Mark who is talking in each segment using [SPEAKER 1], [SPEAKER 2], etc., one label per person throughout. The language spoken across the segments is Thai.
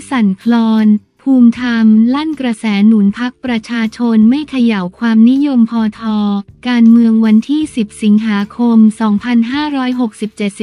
[SPEAKER 1] สั่นคลอนภูมิธรรมลั่นกระแสหนุนพรรคประชาชนไม่เขย่าความนิยมพท.การเมืองวันที่10สิงหาคม2567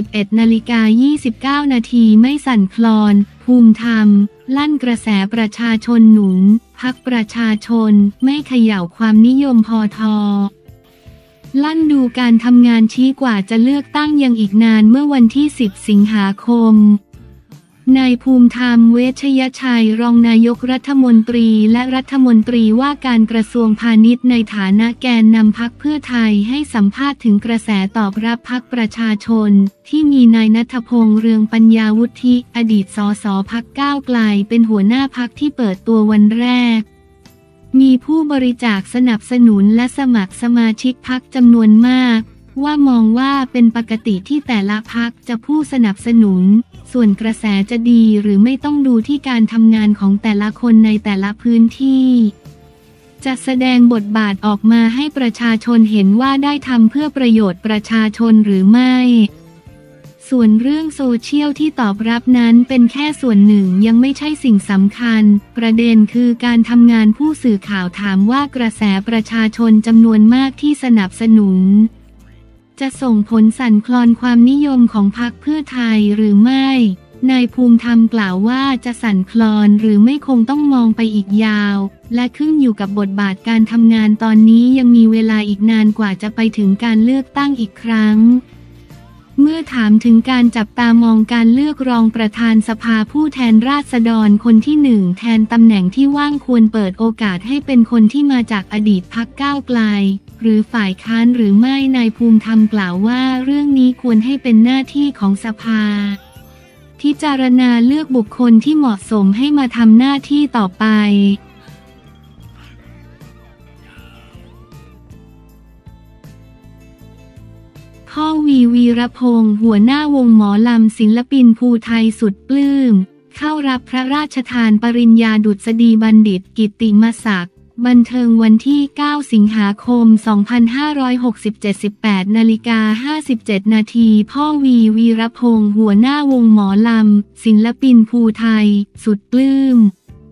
[SPEAKER 1] 11:29 นาทีไม่สั่นคลอนภูมิธรรมลั่นกระแสประชาชนหนุนพรรคประชาชนไม่เขย่าความนิยมพท.ลั่นดูการทำงานชี้กว่าจะเลือกตั้งยังอีกนานเมื่อวันที่10สิงหาคมนายภูมิธรรมเวชยชัยรองนายกรัฐมนตรีและรัฐมนตรีว่าการกระทรวงพาณิชย์ในฐานะแกนนำพรรคเพื่อไทยให้สัมภาษณ์ถึงกระแสตอบรับพรรคประชาชนที่มีนายณัฐพงษ์เรืองปัญญาวุฒิอดีตสสพรรคก้าวไกลเป็นหัวหน้าพรรคที่เปิดตัววันแรกมีผู้บริจาคสนับสนุนและสมัครสมาชิกพรรคจำนวนมากว่ามองว่าเป็นปกติที่แต่ละพรรคจะผู้สนับสนุนส่วนกระแสจะดีหรือไม่ต้องดูที่การทำงานของแต่ละคนในแต่ละพื้นที่จะแสดงบทบาทออกมาให้ประชาชนเห็นว่าได้ทำเพื่อประโยชน์ประชาชนหรือไม่ส่วนเรื่องโซเชียลที่ตอบรับนั้นเป็นแค่ส่วนหนึ่งยังไม่ใช่สิ่งสำคัญประเด็นคือการทำงานผู้สื่อข่าวถามว่ากระแสประชาชนจำนวนมากที่สนับสนุนจะส่งผลสั่นคลอนความนิยมของพรรคเพื่อไทยหรือไม่นายภูมิธรรมกล่าวว่าจะสั่นคลอนหรือไม่คงต้องมองไปอีกยาวและขึ้นอยู่กับบทบาทการทำงานตอนนี้ยังมีเวลาอีกนานกว่าจะไปถึงการเลือกตั้งอีกครั้งเมื่อถามถึงการจับตามองการเลือกรองประธานสภาผู้แทนราษฎรคนที่1แทนตำแหน่งที่ว่างควรเปิดโอกาสให้เป็นคนที่มาจากอดีตพรรคก้าวไกลหรือฝ่ายค้านหรือไม่นายภูมิธรรมกล่าวว่าเรื่องนี้ควรให้เป็นหน้าที่ของสภาพิจารณาเลือกบุคคลที่เหมาะสมให้มาทำหน้าที่ต่อไปพ่อวีรพงษ์หัวหน้าวงหมอลำศิลปินภูไทยสุดปลื้มเข้ารับพระราชทานปริญญาดุษฎีบัณฑิตกิตติมศักดิ์บันเทิงวันที่9สิงหาคม2567 18:57 นาทีพ่อวีรพงษ์หัวหน้าวงหมอลำศิลปินภูไทยสุดปลื้ม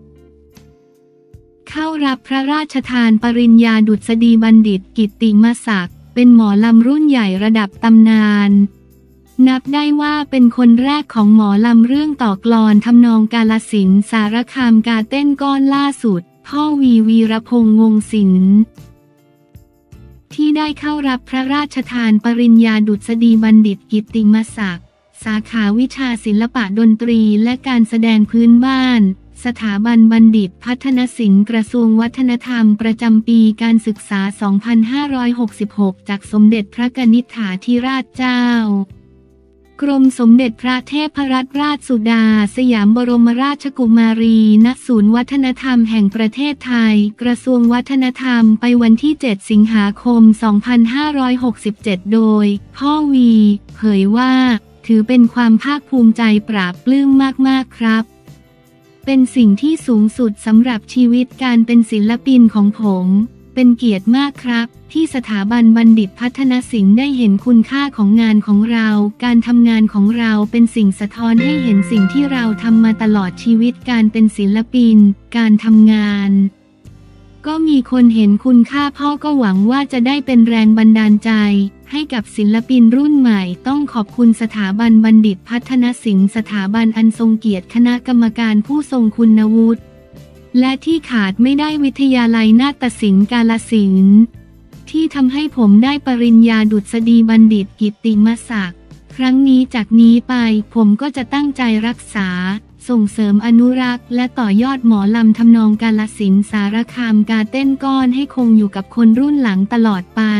[SPEAKER 1] เข้ารับพระราชทานปริญญาดุษฎีบัณฑิตกิตติมศักดิ์เป็นหมอลำรุ่นใหญ่ระดับตำนานนับได้ว่าเป็นคนแรกของหมอลำเรื่องต่อกลอนทำนองกาฬสินธุ์สารคามกาเต้นก้อนล่าสุดพ่อวีรพงษ์วงศ์ศิลป์ที่ได้เข้ารับพระราชทานปริญญาดุษฎีบัณฑิตกิตติมศักดิ์สาขาวิชาศิลปะดนตรีและการแสดงพื้นบ้านสถาบันบัณฑิตพัฒนศิลป์กระทรวงวัฒนธรรมประจำปีการศึกษา 2566 จากสมเด็จพระกนิษฐาธิราชเจ้ากรมสมเด็จพระเทพรัตนราชสุดาสยามบรมราชกุมารีณศูนย์วัฒนธรรมแห่งประเทศไทยกระทรวงวัฒนธรรมไปวันที่7สิงหาคม2567โดยพ่อวีเผยว่าถือเป็นความภาคภูมิใจปราบปลื้มมากๆครับเป็นสิ่งที่สูงสุดสำหรับชีวิตการเป็นศิลปินของผมเป็นเกียรติมากครับที่สถาบันบัณฑิตพัฒนศิลป์ได้เห็นคุณค่าของงานของเราการทำงานของเราเป็นสิ่งสะท้อนให้เห็นสิ่งที่เราทำมาตลอดชีวิตการเป็นศิลปินการทำงานก็มีคนเห็นคุณค่าพ่อก็หวังว่าจะได้เป็นแรงบันดาลใจให้กับศิลปินรุ่นใหม่ต้องขอบคุณสถาบันบัณฑิตพัฒนศิลป์สถาบันอันทรงเกียรติคณะกรรมการผู้ทรงคุณวุฒิและที่ขาดไม่ได้วิทยาลัยนาฏศิลป์กาฬสินธุ์ที่ทำให้ผมได้ปริญญาดุษฎีบัณฑิตกิตติมศักดิ์ครั้งนี้จากนี้ไปผมก็จะตั้งใจรักษาส่งเสริมอนุรักษ์และต่อยอดหมอลำทำนองกาฬสินธุ์สารคามกาเต้นก้อนให้คงอยู่กับคนรุ่นหลังตลอดไป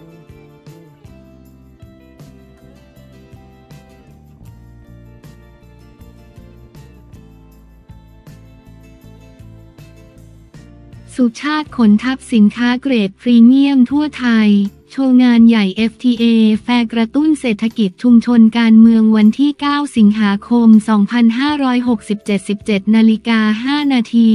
[SPEAKER 1] สุชาติขนทัพสินค้าเกรดพรีเมียมทั่วไทยโชว์งานใหญ่ FTA แฟร์กระตุ้นเศรษฐกิจชุมชนการเมืองวันที่9สิงหาคม2567 17:05 นาที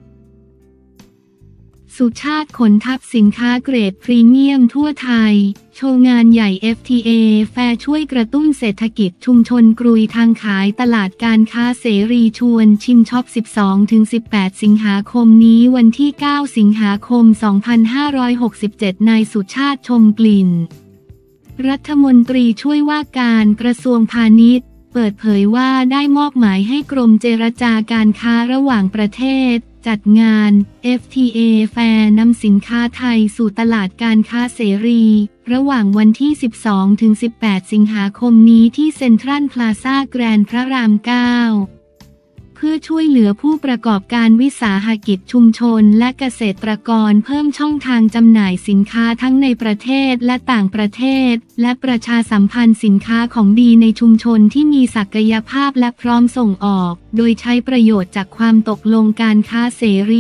[SPEAKER 1] สุชาติขนทัพสินค้าเกรดพรีเมียมทั่วไทยโชว์งานใหญ่ FTA แฟร์ช่วยกระตุ้นเศรษฐกิจชุมชนกรุยทางขายตลาดการค้าเสรีชวนชิมช็อป 12-18 สิงหาคมนี้วันที่ 9 สิงหาคม 2567 นายสุชาติชมกลิ่นรัฐมนตรีช่วยว่าการกระทรวงพาณิชย์เปิดเผยว่าได้มอบหมายให้กรมเจรจาการค้าระหว่างประเทศจัดงาน FTA แฟร์นำสินค้าไทยสู่ตลาดการค้าเสรีระหว่างวันที่ 12-18 สิงหาคมนี้ที่เซ็นทรัลพลาซ่าแกรนด์พระราม 9 เพื่อช่วยเหลือผู้ประกอบการวิสาหกิจชุมชนและเกษตรกรเพิ่มช่องทางจำหน่ายสินค้าทั้งในประเทศและต่างประเทศและประชาสัมพันธ์สินค้าของดีในชุมชนที่มีศักยภาพและพร้อมส่งออกโดยใช้ประโยชน์จากความตกลงการค้าเสรี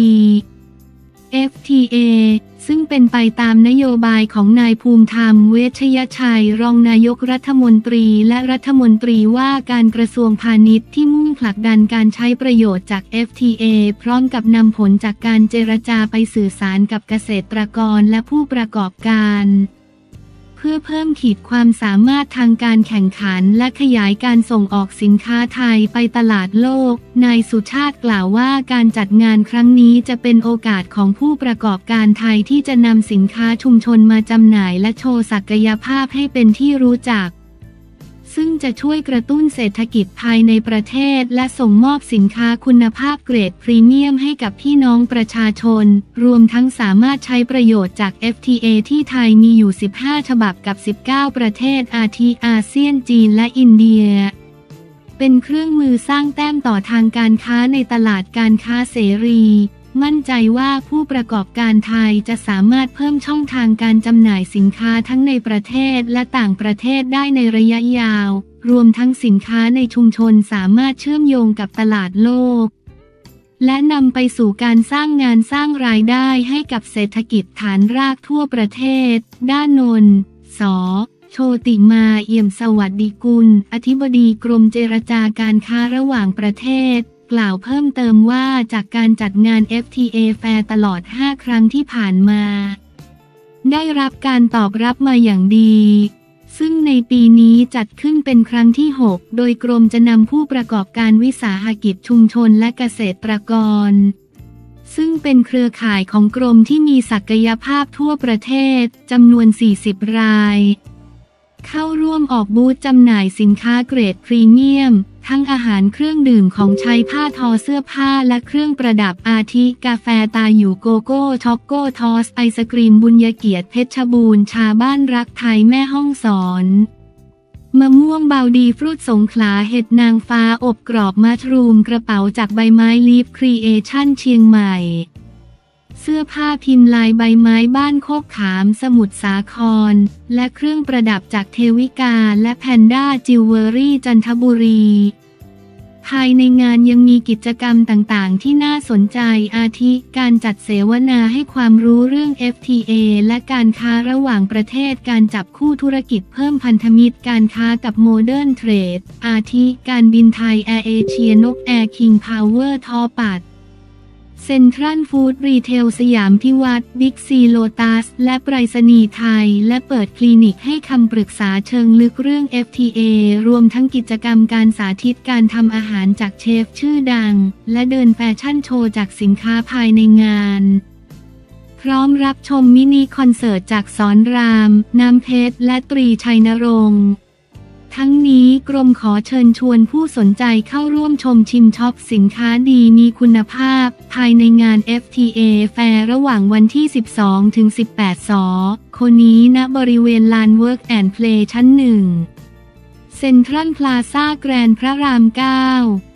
[SPEAKER 1] FTA ซึ่งเป็นไปตามนโยบายของนายภูมิธรรมเวชยชัยรองนายกรัฐมนตรีและรัฐมนตรีว่าการกระทรวงพาณิชย์ที่มุ่งผลักดันการใช้ประโยชน์จาก FTA พร้อมกับนำผลจากการเจรจาไปสื่อสารกับเกษตรกรและผู้ประกอบการเพื่อเพิ่มขีดความสามารถทางการแข่งขันและขยายการส่งออกสินค้าไทยไปตลาดโลกนายสุชาติกล่าวว่าการจัดงานครั้งนี้จะเป็นโอกาสของผู้ประกอบการไทยที่จะนำสินค้าชุมชนมาจำหน่ายและโชว์ศักยภาพให้เป็นที่รู้จักซึ่งจะช่วยกระตุ้นเศรษฐกิจภายในประเทศและส่งมอบสินค้าคุณภาพเกรดพรีเมียมให้กับพี่น้องประชาชนรวมทั้งสามารถใช้ประโยชน์จาก FTA ที่ไทยมีอยู่ 15 ฉบับกับ 19 ประเทศอาทิอาเซียนจีนและอินเดียเป็นเครื่องมือสร้างแต้มต่อทางการค้าในตลาดการค้าเสรีมั่นใจว่าผู้ประกอบการไทยจะสามารถเพิ่มช่องทางการจำหน่ายสินค้าทั้งในประเทศและต่างประเทศได้ในระยะยาวรวมทั้งสินค้าในชุมชนสามารถเชื่อมโยงกับตลาดโลกและนำไปสู่การสร้างงานสร้างรายได้ให้กับเศรษฐกิจฐานรากทั่วประเทศด้านนนท์ ส.โชติมาเอี่ยมสวัสดิกุลอธิบดีกรมเจรจาการค้าระหว่างประเทศกล่าวเพิ่มเติมว่าจากการจัดงาน FTA แฟร์ตลอด 5 ครั้งที่ผ่านมาได้รับการตอบรับมาอย่างดีซึ่งในปีนี้จัดขึ้นเป็นครั้งที่ 6 โดยกรมจะนำผู้ประกอบการวิสาหกิจชุมชนและเกษตรกรซึ่งเป็นเครือข่ายของกรมที่มีศักยภาพทั่วประเทศจำนวน 40 รายเข้าร่วมออกบูธจำหน่ายสินค้าเกรดพรีเมียมทั้งอาหารเครื่องดื่มของใช้ผ้าทอเสื้อผ้าและเครื่องประดับอาทิกาแฟตาอยู่โกโก้ช็อกโกทอสไอศกรีมบุญเกียรติเพชรบูรณ์ชาบ้านรักไทยแม่ฮ่องสอนมะม่วงเบาดีฟรุตสงขลาเห็ดนางฟ้าอบกรอบมัทรูมกระเป๋าจากใบไม้ลีฟครีเอชั่นเชียงใหม่เสื้อผ้าพิมพ์ลายใบไม้บ้านโคกขามสมุทรสาครและเครื่องประดับจากเทวิกาและแพนด้าจิวเวลรี่จันทบุรีภายในงานยังมีกิจกรรมต่างๆที่น่าสนใจอาทิการจัดเสวนาให้ความรู้เรื่อง FTA และการค้าระหว่างประเทศการจับคู่ธุรกิจเพิ่มพันธมิตรการค้ากับโมเดิร์นเทรดอาทิการบินไทยแอร์เอเชียนกแอร์คิงพาวเวอร์ทอปัดเซ็นทรัลฟู้ดรีเทลสยามพิวัตรบิ๊กซีโลตัสและไปรษณีย์ไทยและเปิดคลินิกให้คำปรึกษาเชิงลึกเรื่อง FTA รวมทั้งกิจกรรมการสาธิตการทำอาหารจากเชฟชื่อดังและเดินแฟชั่นโชว์จากสินค้าภายในงานพร้อมรับชมมินิคอนเสิร์ตจากสอนรามน้ำเพชรและตรีชัยนรงค์ทั้งนี้กรมขอเชิญชวนผู้สนใจเข้าร่วมชมชิมช็อปสินค้าดีมีคุณภาพภายในงาน FTA แฟร์ระหว่างวันที่ 12-18 ส.คนี้ณบริเวณลาน Work and Play ชั้น 1 เซ็นทรัลพลาซ่าแกรนด์พระราม 9